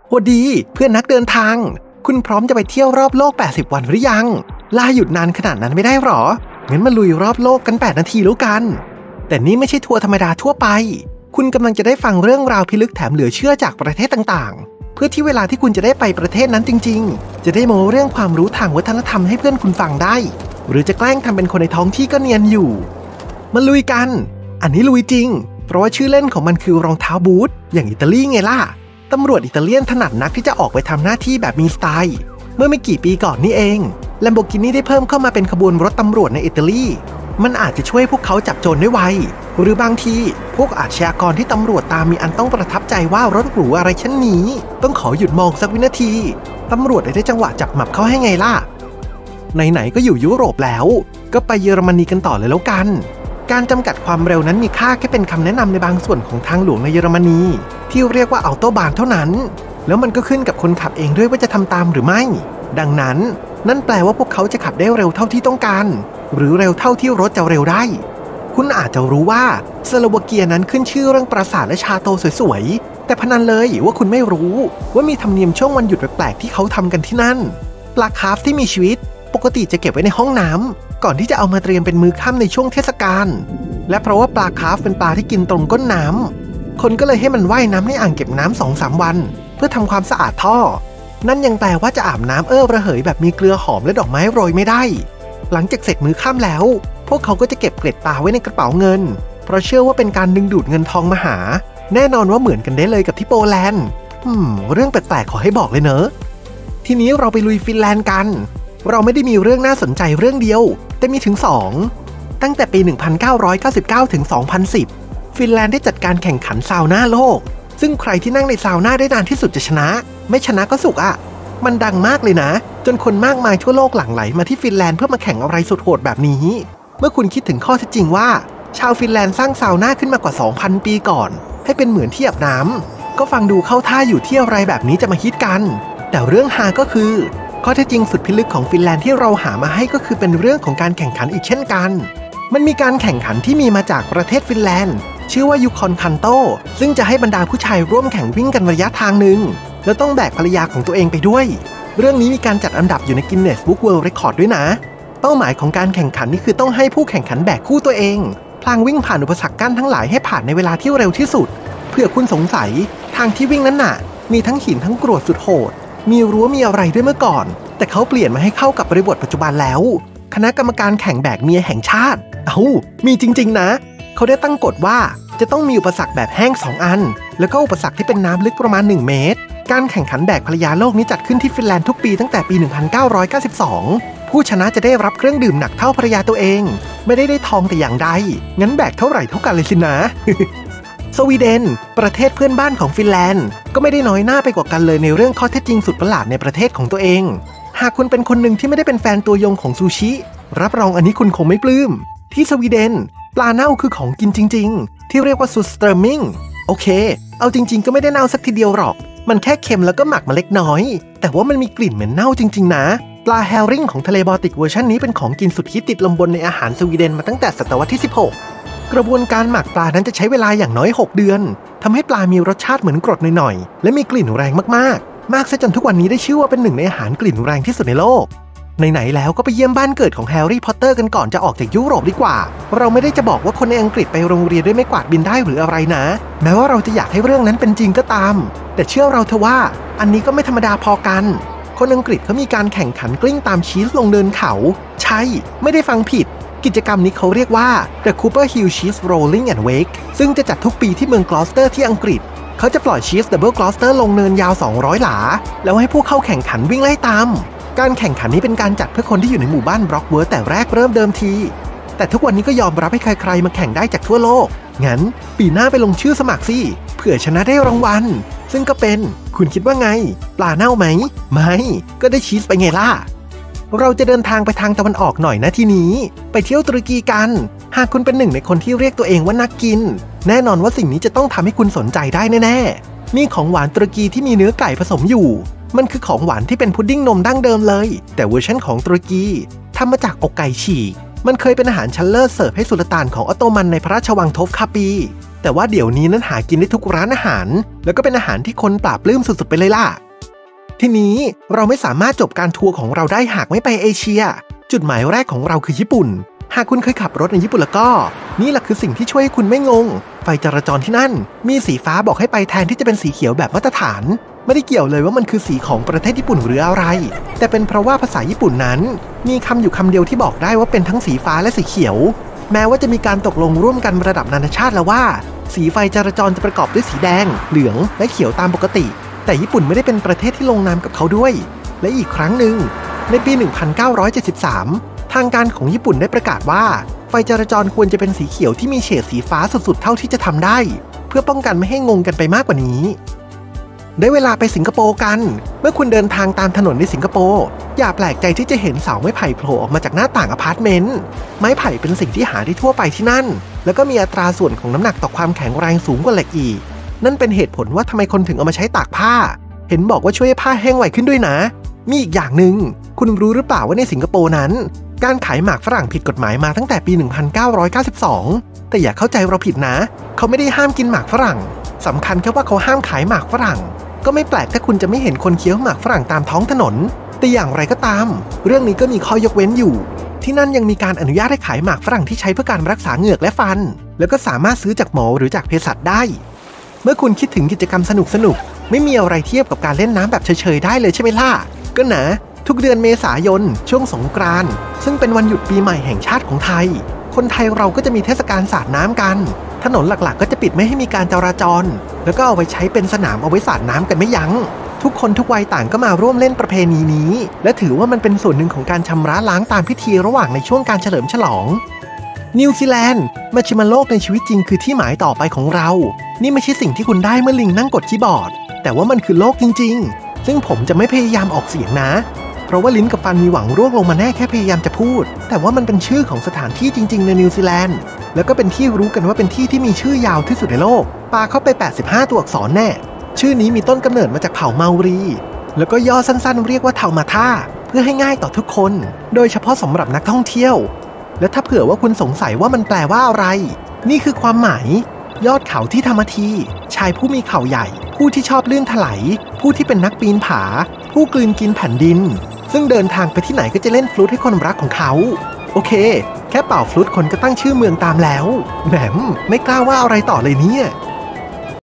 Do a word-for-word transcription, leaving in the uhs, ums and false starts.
โหดีเพื่อนนักเดินทางคุณพร้อมจะไปเที่ยวรอบโลกแปดสิบวันหรือยังลาหยุดนานขนาดนั้นไม่ได้หรองั้นมาลุยรอบโลกกันแปดนาทีแล้วกันแต่นี่ไม่ใช่ทัวร์ธรรมดาทั่วไปคุณกำลังจะได้ฟังเรื่องราวพิลึกแถมเหลือเชื่อจากประเทศต่างๆเพื่อที่เวลาที่คุณจะได้ไปประเทศนั้นจริงๆจะได้โม้เรื่องความรู้ทางวัฒนธรรมให้เพื่อนคุณฟังได้หรือจะแกล้งทำเป็นคนในท้องที่ก็เนียนอยู่มาลุยกันอันนี้ลุยจริงเพราะว่าชื่อเล่นของมันคือรองเท้าบูทอย่างอิตาลีไงล่ะตำรวจอิตาเลียนถนัดนักที่จะออกไปทำหน้าที่แบบมีสไตล์เมื่อไม่กี่ปีก่อนนี่เอง Lamborghini ได้เพิ่มเข้ามาเป็นขบวนรถตำรวจในอิตาลีมันอาจจะช่วยพวกเขาจับโจรได้ไวหรือบางทีพวกอาชญากรที่ตำรวจตามมีอันต้องประทับใจว่ารถหรูอะไรเช่นนี้ต้องขอหยุดมองสักวินาทีตำรวจได้จังหวะจับหมับเขาให้ไงล่ะไหนๆก็อยู่ยุโรปแล้วก็ไปเยอรมนีกันต่อเลยแล้วกันการจำกัดความเร็วนั้นมีค่าแค่เป็นคำแนะนำในบางส่วนของทางหลวงในเยอรมนีที่เรียกว่าอัลโตบานเท่านั้นแล้วมันก็ขึ้นกับคนขับเองด้วยว่าจะทำตามหรือไม่ดังนั้นนั่นแปลว่าพวกเขาจะขับได้เร็วเท่าที่ต้องการหรือเร็วเท่าที่รถจะเร็วได้คุณอาจจะรู้ว่าสโลวาเกียนั้นขึ้นชื่อเรื่องปราสาทและชาโตสวยๆแต่พนันเลยว่าคุณไม่รู้ว่ามีธรรมเนียมช่วงวันหยุดแปลกๆที่เขาทำกันที่นั่นปลาคาร์ฟที่มีชีวิตปกติจะเก็บไว้ในห้องน้ำก่อนที่จะเอามาเตรียมเป็นมื้อค่ำในช่วงเทศกาลและเพราะว่าปลาคาร์ฟเป็นปลาที่กินตรงก้นน้ำคนก็เลยให้มันว่ายน้ำในอ่างเก็บน้ำ สองถึงสาม วันเพื่อทำความสะอาดท่อนั่นยังแปลว่าจะอาบน้ำเอ้อระเหยแบบมีเกลือหอมและดอกไม้โรยไม่ได้หลังจากเสร็จมื้อค่ำแล้วพวกเขาก็จะเก็บเกล็ดปลาไว้ในกระเป๋าเงินเพราะเชื่อว่าเป็นการดึงดูดเงินทองมาหาแน่นอนว่าเหมือนกันได้เลยกับที่โปแลนด์อืมเรื่องแปลกๆขอให้บอกเลยเนอะทีนี้เราไปลุยฟินแลนด์กันเราไม่ได้มีเรื่องน่าสนใจเรื่องเดียวแต่มีถึงสองตั้งแต่ปีหนึ่งพันเก้าร้อยเก้าสิบเก้าถึงสองพันสิบฟินแลนด์ได้จัดการแข่งขันซาวน่าโลกซึ่งใครที่นั่งในซาวน่าได้นานที่สุดจะชนะไม่ชนะก็สุกอ่ะมันดังมากเลยนะจนคนมากมายทั่วโลกหลั่งไหลมาที่ฟินแลนด์เพื่อมาแข่งอะไรสุดโหดแบบนี้เมื่อคุณคิดถึงข้อเท็จจริงว่าชาวฟินแลนด์สร้างซาวน่าขึ้นมากว่า สองพัน ปีก่อนให้เป็นเหมือนที่อาบน้ำก็ฟังดูเข้าท่าอยู่ที่อะไรแบบนี้จะมาฮิตกันแต่เรื่องฮาก็คือข้อเท็จจริงสุดพิลึกของฟินแลนด์ที่เราหามาให้ก็คือเป็นเรื่องของการแข่งขันอีกเช่นกันมันมีการแข่งขันที่มีมาจากประเทศฟินแลนด์ชื่อว่ายูคอนคันโตซึ่งจะให้บรรดาผู้ชายร่วมแข่งวิ่งกันระยะทางหนึ่งแล้วต้องแบกภรรยาของตัวเองไปด้วยเรื่องนี้มีการจัดอันดับอยู่ในกินเนสบุ๊กเวิลด์เรคคอร์ดด้วยนะเป้าหมายของการแข่งขันนี่คือต้องให้ผู้แข่งขันแบกคู่ตัวเองพลางวิ่งผ่านอุปสรรคกั้นทั้งหลายให้ผ่านในเวลาที่เร็วที่สุดเพื่อคุณสงสัยทางที่วิ่งนั้นน่ะมีทั้งหินทั้งกรวดสุดโหดมีรั้วมีอะไรด้วยเมื่อก่อนแต่เขาเปลี่ยนมาให้เข้ากับบริบทปัจจุบันแล้วคณะกรรมการแข่งแบกเมียแห่งชาติเอ้ามีจริงๆนะเขาได้ตั้งกฎว่าจะต้องมีอุปสรรคแบบแห้งสองอันแล้วก็อุปสรรคที่เป็นน้ำลึกประมาณหนึ่งเมตรการแข่งขันแบกภรรยาโลกนี้จัดขึ้นที่ฟินแลนด์ทุกปีตั้งแต่ปีหนึ่งพันเก้าร้อยเก้าสิบสองผู้ชนะจะได้รับเครื่องดื่มหนักเท่าภรรยาตัวเองไม่ได้ได้ทองแต่อย่างใดงั้นแบกเท่าไหร่เท่ากันเลยสินะ สวีเดนประเทศเพื่อนบ้านของฟินแลนด์ก็ไม่ได้น้อยหน้าไปกว่ากันเลยในเรื่องข้อเท็จจริงสุดประหลาดในประเทศของตัวเองหากคุณเป็นคนหนึ่งที่ไม่ได้เป็นแฟนตัวยงของซูชิรับรองอันนี้คุณคงไม่ปลื้มที่สวีเดนปลาเน่าคือของกินจริงๆที่เรียกว่าซูสเตอร์มิงโอเคเอาจริงๆก็ไม่ได้เน่าสักทีเดียวหรอกมันแค่เค็มแล้วก็หมักมาเล็กน้อยแต่ว่ามันมีกลิ่นเหม็นเน่าจริงๆนะปลาแฮริงของทะเลบอลติกเวอร์ชันนี้เป็นของกินสุดฮิตติดลมบนในอาหารสวีเดนมาตั้งแต่ศตวรรษที่สิบหกกระบวนการหมักปลานั้นจะใช้เวลาอย่างน้อยหกเดือนทำให้ปลามีรสชาติเหมือนกรดหน่อยๆและมีกลิ่นแรงมากๆมากซะจนทุกวันนี้ได้ชื่อว่าเป็นหนึ่งในอาหารกลิ่นแรงที่สุดในโลกไหนๆแล้วก็ไปเยี่ยมบ้านเกิดของแฮร์รี่พอตเตอร์กันก่อนจะออกจากยุโรปดีกว่าเราไม่ได้จะบอกว่าคนในอังกฤษไปโรงเรียนด้วยไม้กวาดบินได้หรืออะไรนะแม้ว่าเราจะอยากให้เรื่องนั้นเป็นจริงก็ตามแต่เชื่อเราเถอะว่าอันนี้ก็ไม่ธรรมดาพอกันคนอังกฤษเขามีการแข่งขันกลิ้งตามชีสลงเนินเขาใช่ไม่ได้ฟังผิดกิจกรรมนี้เขาเรียกว่า The Cooper Hill Cheese Rolling and Wake ซึ่งจะจัดทุกปีที่เมืองกลอสเตอร์ที่อังกฤษเขาจะปล่อยชีสดับเบิลกลอสเตอร์ลงเนินยาวสองร้อยหลาแล้วให้ผู้เข้าแข่งขันวิ่งไล่ตามการแข่งขันนี้เป็นการจัดเพื่อคนที่อยู่ในหมู่บ้านบล็อกเวิร์ธแต่แรกเริ่มเดิมทีแต่ทุกวันนี้ก็ยอมรับให้ใครๆมาแข่งได้จากทั่วโลกงั้นปีหน้าไปลงชื่อสมัครสิเผื่อชนะได้รางวัลซึ่งก็เป็นคุณคิดว่าไงปลาเน่าไหมไม่ก็ได้ชีสไปไงล่ะเราจะเดินทางไปทางตะวันออกหน่อยนะทีนี้ไปเที่ยวตุรกีกันหากคุณเป็นหนึ่งในคนที่เรียกตัวเองว่านักกินแน่นอนว่าสิ่งนี้จะต้องทำให้คุณสนใจได้แน่ๆมีของหวานตุรกีที่มีเนื้อไก่ผสมอยู่มันคือของหวานที่เป็นพุดดิ้งนมดั้งเดิมเลยแต่เวอร์ชันของตุรกีทำมาจากอกไก่ฉีกมันเคยเป็นอาหารชั้นเลิศเสิร์ฟให้สุลต่านของออตโตมันในพระราชวังโทฟคาปีแต่ว่าเดี๋ยวนี้นั้นหากินได้ทุกร้านอาหารแล้วก็เป็นอาหารที่คนปราบปลื้มสุดๆไปเลยล่ะทีนี้เราไม่สามารถจบการทัวร์ของเราได้หากไม่ไปเอเชียจุดหมายแรกของเราคือญี่ปุ่นหากคุณเคยขับรถในญี่ปุ่นแล้วก็นี่แหละคือสิ่งที่ช่วยให้คุณไม่งงไฟจราจรที่นั่นมีสีฟ้าบอกให้ไปแทนที่จะเป็นสีเขียวแบบมาตรฐานไม่ได้เกี่ยวเลยว่ามันคือสีของประเทศญี่ปุ่นหรืออะไรแต่เป็นเพราะว่าภาษาญี่ปุ่นนั้นมีคำอยู่คำเดียวที่บอกได้ว่าเป็นทั้งสีฟ้าและสีเขียวแม้ว่าจะมีการตกลงร่วมกันระดับนานาชาติแล้วว่าสีไฟจราจรจะประกอบด้วยสีแดงเหลืองและเขียวตามปกติแต่ญี่ปุ่นไม่ได้เป็นประเทศที่ลงนามกับเขาด้วยและอีกครั้งหนึ่งในปีหนึ่งพันเก้าร้อยเจ็ดสิบสามทางการของญี่ปุ่นได้ประกาศว่าไฟจราจรควรจะเป็นสีเขียวที่มีเฉดสีฟ้าสุดๆเท่าที่จะทำได้เพื่อป้องกันไม่ให้งงกันไปมากกว่านี้ได้เวลาไปสิงคโปร์กันเมื่อคุณเดินทางตามถนนในสิงคโปร์อย่าแปลกใจที่จะเห็นเสาไม้ไผ่โผล่ออกมาจากหน้าต่างอพาร์ตเมนต์ไม้ไผ่เป็นสิ่งที่หาได้ทั่วไปที่นั่นแล้วก็มีอัตราส่วนของน้ำหนักต่อความแข็งแรงสูงกว่าเหล็กอีกนั่นเป็นเหตุผลว่าทำไมคนถึงเอามาใช้ตากผ้าเห็นบอกว่าช่วยให้ผ้าแห้งไวขึ้นด้วยนะมีอีกอย่างหนึ่งคุณรู้หรือเปล่าว่าในสิงคโปร์นั้นการขายหมากฝรั่งผิดกฎหมายมาตั้งแต่ปีหนึ่งพันเก้าร้อยเก้าสิบสองแต่อย่าเข้าใจเราผิดนะเขาไม่ได้ห้ามกินหมากฝรั่งสำคัญแค่ว่าเขาห้ามขายหมากฝรั่งก็ไม่แปลกถ้าคุณจะไม่เห็นคนเคี้ยวหมากฝรั่งตามท้องถนนแต่อย่างไรก็ตามเรื่องนี้ก็มีข้อยกเว้นอยู่ที่นั่นยังมีการอนุญาตให้ขายหมากฝรั่งที่ใช้เพื่อการรักษาเหงือกและฟันแล้วก็สามารถซื้อจากหมอหรือจากเภสัชได้เมื่อคุณคิดถึงกิจกรรมสนุกๆไม่มีอะไรเทียบกับการเล่นน้ำแบบเฉยๆได้เลยใช่ไหมล่ะก็นะทุกเดือนเมษายนช่วงสงกรานต์ซึ่งเป็นวันหยุดปีใหม่แห่งชาติของไทยคนไทยเราก็จะมีเทศกาลสาดน้ำกันถนนหลักๆก็จะปิดไม่ให้มีการจราจรแล้วก็เอาไว้ใช้เป็นสนามเอาไว้สาดน้ำกันไม่ยั้งทุกคนทุกวัยต่างก็มาร่วมเล่นประเพณีนี้และถือว่ามันเป็นส่วนหนึ่งของการชำระล้างตามพิธีระหว่างในช่วงการเฉลิมฉลองนิวซีแลนด์มาชิมโลกในชีวิตจริงคือที่หมายต่อไปของเรานี่ไม่ใช่สิ่งที่คุณได้เมื่อลิงนั่งกดคีย์บอร์ดแต่ว่ามันคือโลกจริงๆซึ่งผมจะไม่พยายามออกเสียงนะเพราะว่าลิ้นกับฟันมีหวังร่วงลงมาแน่แค่พยายามจะพูดแต่ว่ามันเป็นชื่อของสถานที่จริงๆในนิวซีแลนด์แล้วก็เป็นที่รู้กันว่าเป็นที่ที่มีชื่อยาวที่สุดในโลกปาเข้าไปแปดสิบห้าตัวอักษรแน่ชื่อนี้มีต้นกำเนิดมาจากเผ่าเมารีแล้วก็ย่อสั้นๆเรียกว่าเทามาท่าเพื่อให้ง่ายต่อทุกคนโดยเฉพาะสำหรับนักท่องเที่ยวและถ้าเผื่อว่าคุณสงสัยว่ามันแปลว่าอะไรนี่คือความหมายยอดเขาที่ธรรมทีชายผู้มีเข่าใหญ่ผู้ที่ชอบลื่นถลายผู้ที่เป็นนักปีนผาผู้กลืนกินแผ่นดินซึ่งเดินทางไปที่ไหนก็จะเล่นฟลูตให้คนรักของเขาโอเคแค่เป่าฟลูตคนก็ตั้งชื่อเมืองตามแล้วแหมไม่กล้าว่าอะไรต่อเลยเนี่ย